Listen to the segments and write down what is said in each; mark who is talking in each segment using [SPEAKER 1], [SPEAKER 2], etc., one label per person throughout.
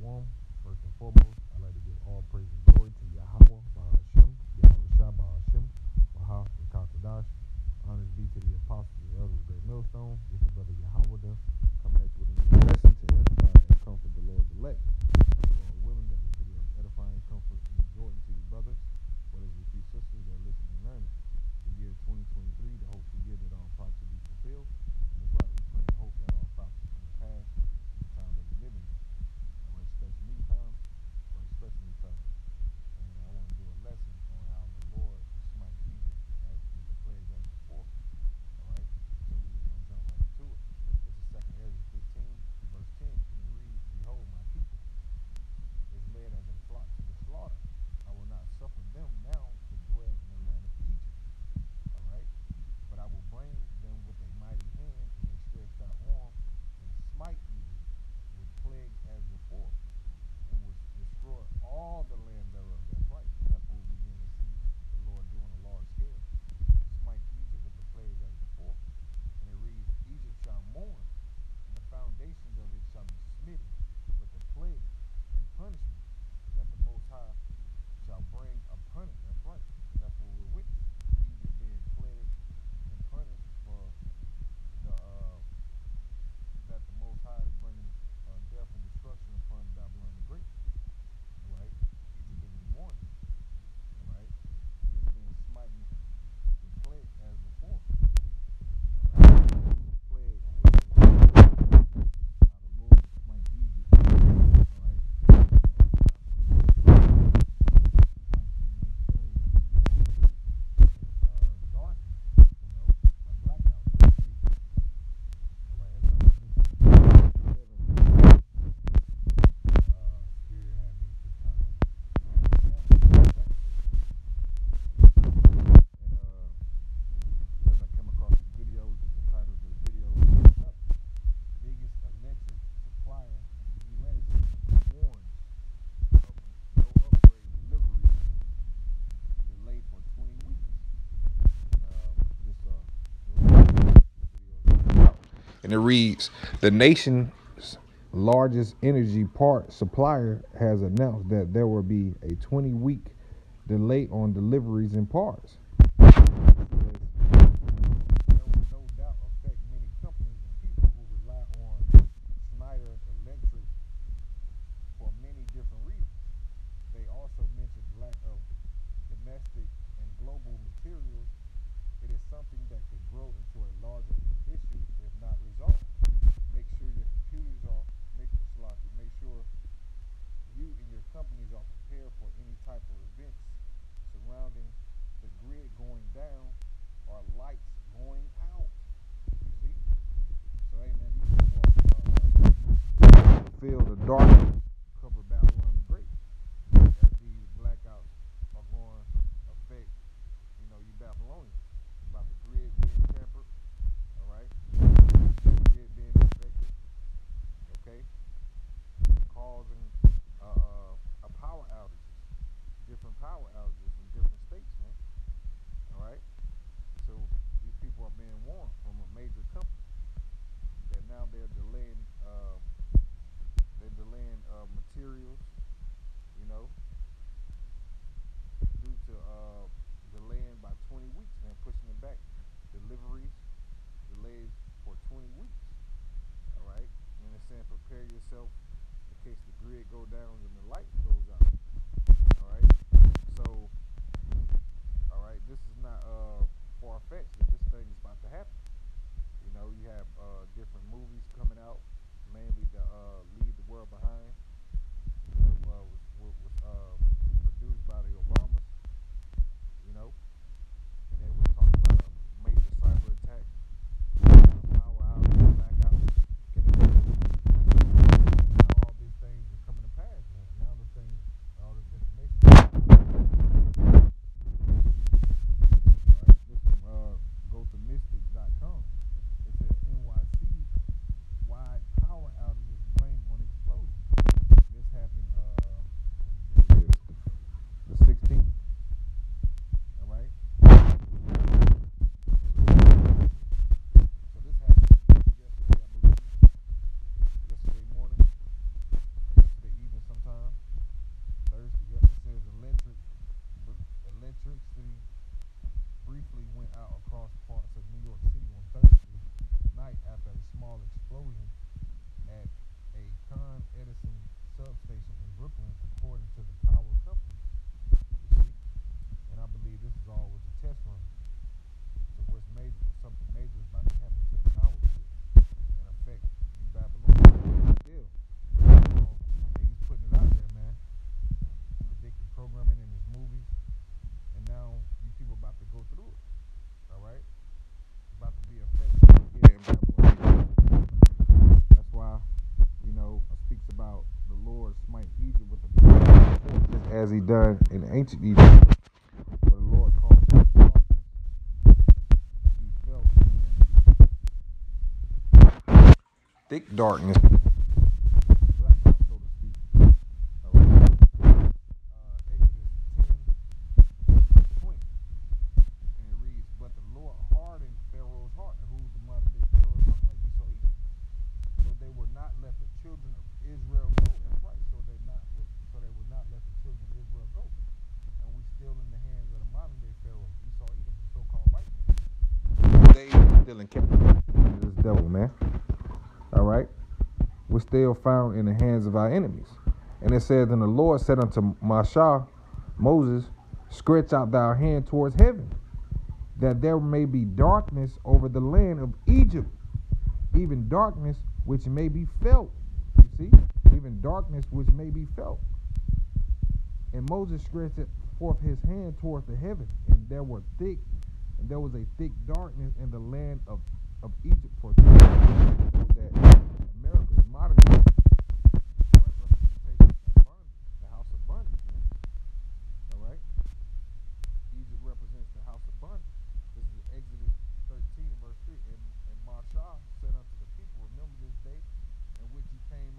[SPEAKER 1] Shalom. First and foremost, I'd like to give all praise and glory to Yahweh, Bahashem, Yahweh Shah, Bahashem, Baha, Kakadash. Honors be to the apostles and elders of Great Millstone. This is Brother Yahweh coming at you with another lesson to edify and comfort the Lord's elect. And the Lord willing that this video is edifying, comfort, and exhorting to you brothers, as well as you few sisters that are listening and learning. The year 2023, the hopeful year that all prophecy be fulfilled. And it's right, we pray and hope that all prophecy come to pass in the time that we live in. Or especially these times, and I want to do a lesson on how the Lord smite Egypt as with the plagues as before. Alright? So we're just gonna jump right into it. This is 2nd Ezra 15, verse 10, and it reads, Behold, my people is led as a flock to the slaughter. I will not suffer them now to dwell in the land of Egypt. Alright? But I will bring them with a mighty hand and a stretched out arm and smite Egypt with plagues as before, and will destroy all the land thereof. That's right. That's what we begin to see the Lord do on a large scale. Smite Egypt with the plagues as before. And it reads, Egypt shall mourn, and the foundations of it shall be smitten with the plague and punishment that the Most High shall bring upon it. That's right. That's what we're witnessing. Egypt being plagued and punished for the that the Most High is bringing death and destruction upon Babylon the Great. Right? Egypt is in mourning. Right? It's been smiting the plague as before. Alright? Plague was how the Lord smite Egypt. Alright? Darkness, a blackout, so to speak. Alright, as I was mentioning, Spirit had me to turn on and as I came across the videos, the title of the video is Biggest Electric Supplier in the U.S. warns of no upgrade delivery delayed for 20 weeks. And it reads, the nation's largest energy part supplier has announced that there will be a 20-week delay on deliveries and parts. There will no doubt affect many companies and people who rely on Schneider Electric for many different reasons. They also mentioned lack of domestic and global materials. It is something that could grow into a larger issue if not resolved. Make sure your computers are make sure you and your companies are prepared for any type of events surrounding the grid going down or lights going out. You see? So hey man, these people feel the darkness cover Babylon the Great. As these blackouts are going to affect, you Babylonians. About the grid being tampered, alright? The grid being affected, okay? Causing a power outages, different power outages in different states, man. Alright? So these people are being warned from a major company that now they're delaying materials, due to delaying by 20 weeks, man, pushing it back. Deliveries delays for 20 weeks. Alright? And it's saying prepare yourself in case the grid go down and the light goes out. Alright? So, alright, this is not far-fetched that this thing is about to happen. You have different movies coming out, mainly the Leave the World Behind. Was produced by the Obamas, and they were talking about a major cyber attack, power outage, blackout. Now all these things are coming to pass, man. Now all this information. Alright, this from GoToMystic.com. It says NYC-wide as he done in ancient Egypt, where the Lord called darkness to be felt in thick darkness, blackout, so to speak. All right. Exodus 10, verse 20. And it reads, but the Lord hardened Pharaoh's heart. And who's the modern day Pharaoh's heart? Like we saw Egypt. So they would not let the children of Israel go. That's right. So they would not let the children of Israel go. And we still in the hands of the modern day Pharaoh. We saw Edom, the so-called white man. They still in captivity. This devil, man. All right. We're still found in the hands of our enemies. And it says, and the Lord said unto Moses, stretch out thy hand towards heaven, that there may be darkness over the land of Egypt, even darkness which may be felt. You see? Even darkness which may be felt. And Moses stretched forth his hand towards the heaven, and there was a thick darkness in the land of Egypt for 3 days. So that America is modern day representation of bondage, the house of bondage. All right? Egypt represents the house of bondage. This is Exodus 13, verse 3. And Mashah said unto the people, remember this day in which you came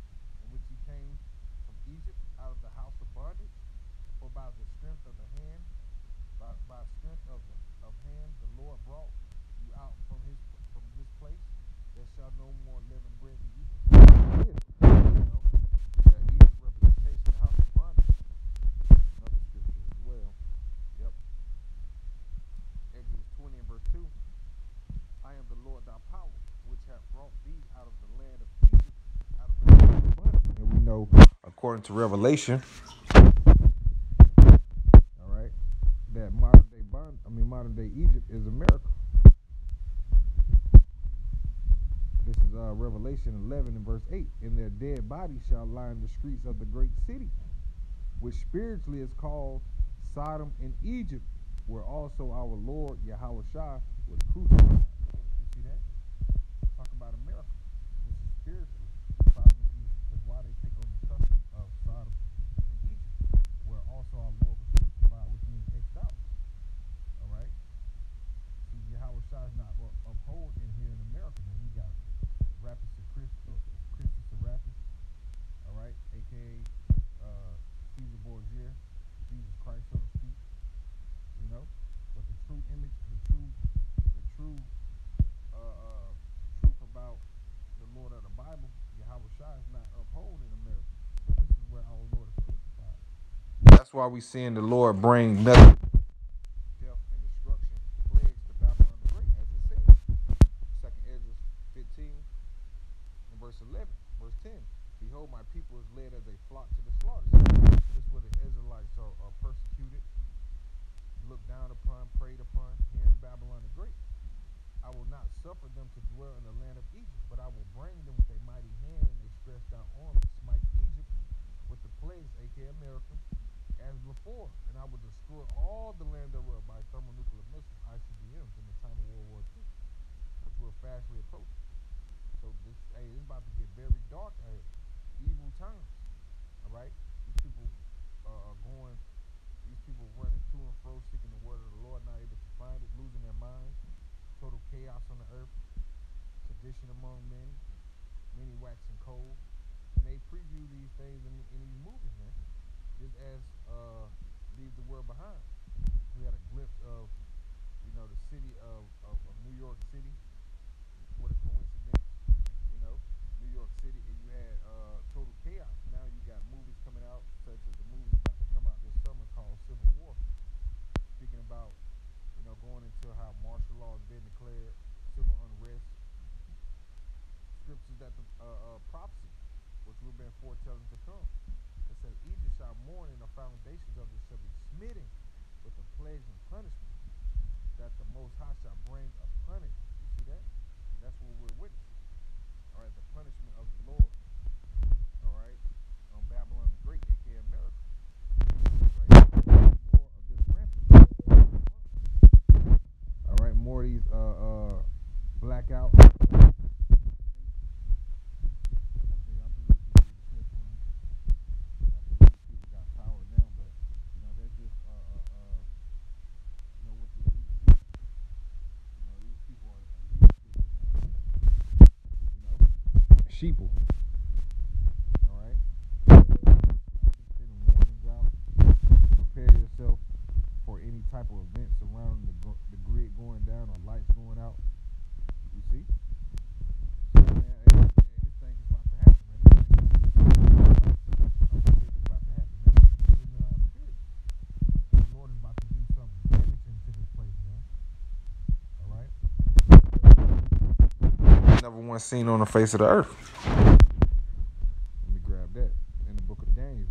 [SPEAKER 1] from Egypt, out of the house of bondage, for by the strength of the hand, by strength of hand, the Lord brought you out from this place. There shall no more living bread be eaten. You know, that Egypt representation of the house of bondage. Another scripture as well. Yep. Exodus 20 and verse 2. I am the Lord thy power, which hath brought thee out of the land of Egypt, out of the house of bondage. And we know, according to Revelation, all right, that modern day Egypt is America. This is Revelation 11 and verse 8. And their dead bodies shall lie in the streets of the great city, which spiritually is called Sodom and Egypt, where also our Lord Yahushua was crucified. You see that? Talk about America. This is spiritually Sodom and Egypt. Because why they take on the custom of Sodom and Egypt, where also our Lord was crucified, which means X'd out. All right? See, Yahushua is not uphold in here in America. Then we got Rapis of Christus Serapis, all right, aka Caesar Borgia, Jesus Christ, so to speak. You know, but the true image, the true truth about the Lord of the Bible, Yahushua, is not upheld in America. So this is where our Lord is crucified. That's why we seeing the Lord bring nothing, death and destruction, plagues to Babylon the Great, as it says. 2nd Ezra 15 and verse 11, verse 10. Behold, my people is led as a flock to the slaughter. This is where the Israelites are persecuted, looked down upon, preyed upon here in Babylon the Great. I will not suffer them to dwell in the land of Egypt, but I will bring them with a mighty hand and a stretched out arm to smite Egypt with the plagues, aka America, as before. And I will destroy all the land thereof by thermonuclear missiles, ICBMs, in the time of World War II, which we're fastly approaching. So it's about to get very dark out here. Evil times. All right? These people running to and fro, seeking the word of the Lord, not able to find it, losing their minds. Total chaos on the earth, sedition among men, many waxing cold, and they preview these things in these movies, man. Just as leave the world behind. We had a glimpse of, the city of New York City. What a coincidence, New York City, and you had total chaos. Now you got movies coming out, such as the movie about to come out this summer called Civil War, speaking about going into how martial law has been declared, civil unrest, scriptures that the prophecy, which we've been foretelling to come. It says, Egypt shall mourn, and the foundations of it shall be smitten with the plagues and punishment that the Most High shall bring upon it. You see that? That's what we're witnessing. All right, the punishment of the Lord. All right, on Babylon the Great, aka America. Right? More of this rampant. All right, more of these blackout. I believe these people got power now, sheeple. All right. Sending warnings out. Prepare yourself for any type of event surrounding the grid going down or lights going out. You see? So, man, this thing is about to happen, man. Something big is about to happen, man. Put it in our spirit. The Lord is about to do something damaging to this place, man. All right? Never once seen on the face of the earth. Let me grab that in the book of Daniel.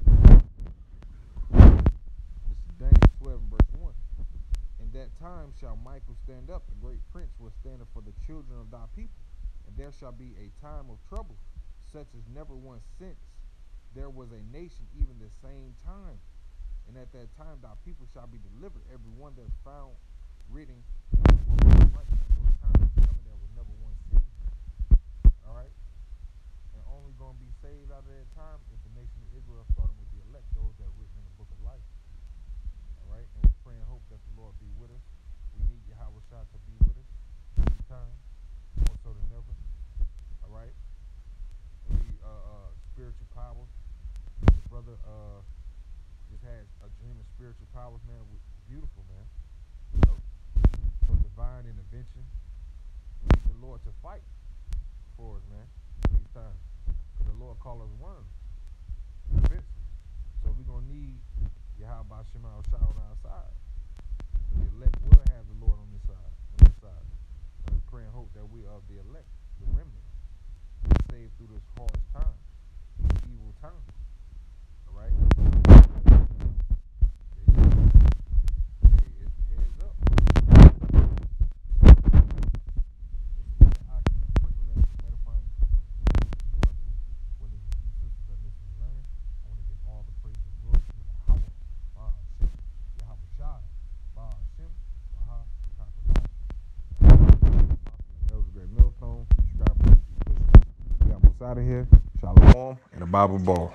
[SPEAKER 1] This is Daniel 12 and verse 1. In that time shall Michael stand up, the great prince will stand up for the children of thy people. And there shall be a time of trouble, such as never once since there was a nation even the same time. And at that time thy people shall be delivered, every one that is found written in the book of life. So a time is coming that was never once seen. All right? And only going to be saved out of that time is the nation of Israel, starting with the elect, those that are written in the book of life. All right? And we pray and hope that the Lord be with us. We need Yahweh Shah to be with us this time, more so than ever. All right? We need spiritual powers. The brother just had a dream of spiritual powers, man. Beautiful, man. You know? So divine intervention. We need the Lord to fight for us, man, these times. Because the Lord call us worms. Eventually. So we're going to need Yahweh Shema Shah on our side. The elect will have the Lord on this side. And we pray and hope that we are the elect, the remnant, saved through this harsh time, this evil time. All right? Heads up. Out of here. Shalom and a Bible ball.